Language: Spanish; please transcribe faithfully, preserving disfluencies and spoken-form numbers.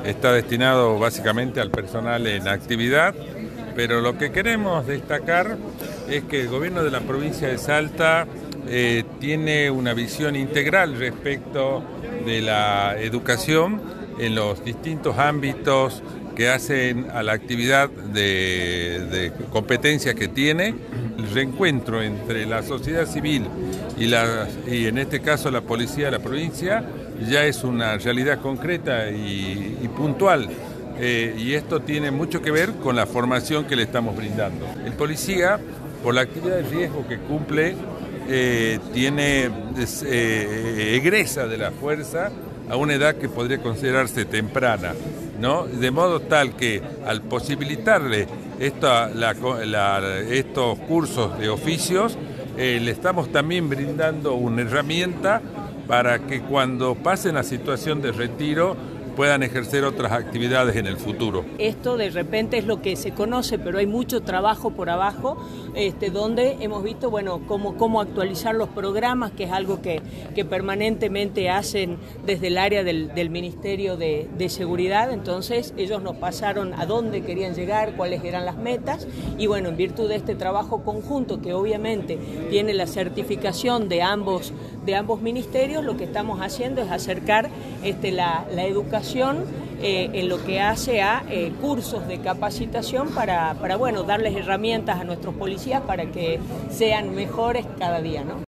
está destinado básicamente al personal en actividad, pero lo que queremos destacar es que el gobierno de la provincia de Salta eh, tiene una visión integral respecto de la educación en los distintos ámbitos que hacen a la actividad de, de competencias que tiene. El reencuentro entre la sociedad civil y, la, y en este caso la policía de la provincia ya es una realidad concreta y, y puntual. Eh, y esto tiene mucho que ver con la formación que le estamos brindando. El policía, por la actividad de riesgo que cumple, eh, tiene, es, eh, egresa de la fuerza a una edad que podría considerarse temprana, ¿no? De modo tal que al posibilitarle esta, la, la, estos cursos de oficios, eh, le estamos también brindando una herramienta para que cuando pasen a situación de retiro puedan ejercer otras actividades en el futuro. Esto de repente es lo que se conoce, pero hay mucho trabajo por abajo, este, donde hemos visto, bueno, cómo, cómo actualizar los programas, que es algo que, que permanentemente hacen desde el área del, del Ministerio de, de Seguridad. Entonces ellos nos pasaron a dónde querían llegar, cuáles eran las metas, y bueno, en virtud de este trabajo conjunto, que obviamente tiene la certificación de ambos, de ambos ministerios, lo que estamos haciendo es acercar este, la, la educación Eh, en lo que hace a eh, cursos de capacitación para, para bueno, darles herramientas a nuestros policías para que sean mejores cada día, ¿no?